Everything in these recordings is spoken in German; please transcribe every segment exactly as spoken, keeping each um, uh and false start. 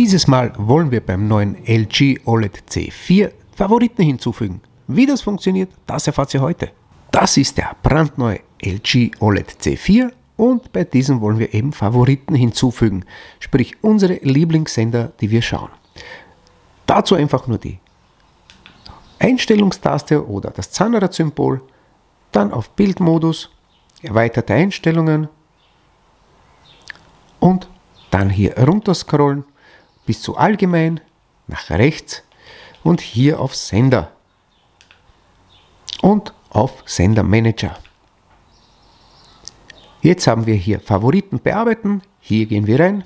Dieses Mal wollen wir beim neuen L G O L E D C vier Favoriten hinzufügen. Wie das funktioniert, das erfahrt ihr heute. Das ist der brandneue L G O L E D C vier und bei diesem wollen wir eben Favoriten hinzufügen, sprich unsere Lieblingssender, die wir schauen. Dazu einfach nur die Einstellungstaste oder das Zahnrad-Symbol, dann auf Bildmodus, erweiterte Einstellungen und dann hier runter scrollen bis zu Allgemein, nach rechts und hier auf Sender und auf Sendermanager. Jetzt haben wir hier Favoriten bearbeiten, hier gehen wir rein.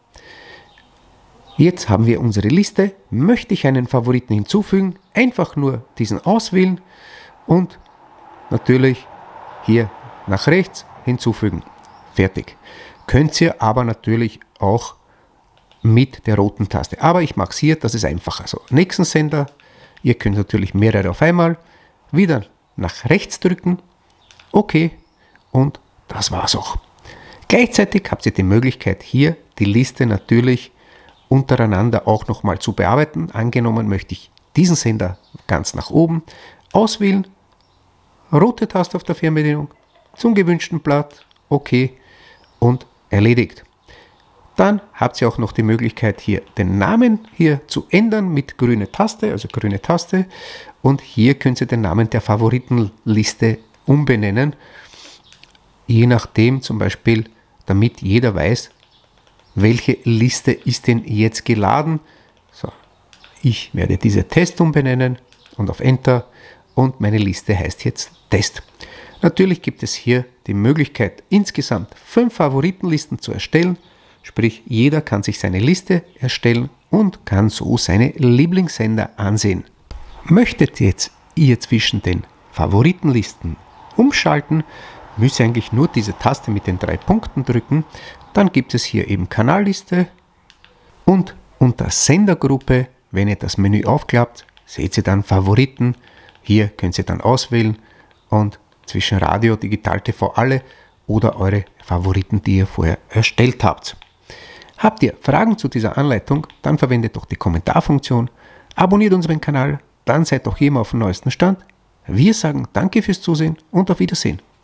Jetzt haben wir unsere Liste. Möchte ich einen Favoriten hinzufügen, einfach nur diesen auswählen und natürlich hier nach rechts hinzufügen. Fertig. Könnt ihr aber natürlich auch mit der roten Taste. Aber ich mache es hier, das ist einfacher. Also nächsten Sender, ihr könnt natürlich mehrere auf einmal, wieder nach rechts drücken, OK und das war's auch. Gleichzeitig habt ihr die Möglichkeit hier die Liste natürlich untereinander auch nochmal zu bearbeiten. Angenommen möchte ich diesen Sender ganz nach oben auswählen, rote Taste auf der Fernbedienung, zum gewünschten Blatt, OK und erledigt. Dann habt ihr auch noch die Möglichkeit hier den Namen hier zu ändern mit grüne Taste, also grüne Taste und hier könnt ihr den Namen der Favoritenliste umbenennen, je nachdem zum Beispiel, damit jeder weiß, welche Liste ist denn jetzt geladen. So, ich werde diese Test umbenennen und auf Enter und meine Liste heißt jetzt Test. Natürlich gibt es hier die Möglichkeit, insgesamt fünf Favoritenlisten zu erstellen, sprich jeder kann sich seine Liste erstellen und kann so seine Lieblingssender ansehen. Möchtet jetzt ihr zwischen den Favoritenlisten umschalten, müsst ihr eigentlich nur diese Taste mit den drei Punkten drücken. Dann gibt es hier eben Kanalliste und unter Sendergruppe, wenn ihr das Menü aufklappt, seht ihr dann Favoriten. Hier könnt ihr dann auswählen und zwischen Radio, Digital T V alle oder eure Favoriten, die ihr vorher erstellt habt. Habt ihr Fragen zu dieser Anleitung, dann verwendet doch die Kommentarfunktion, abonniert unseren Kanal, dann seid doch immer auf dem neuesten Stand. Wir sagen danke fürs Zusehen und auf Wiedersehen.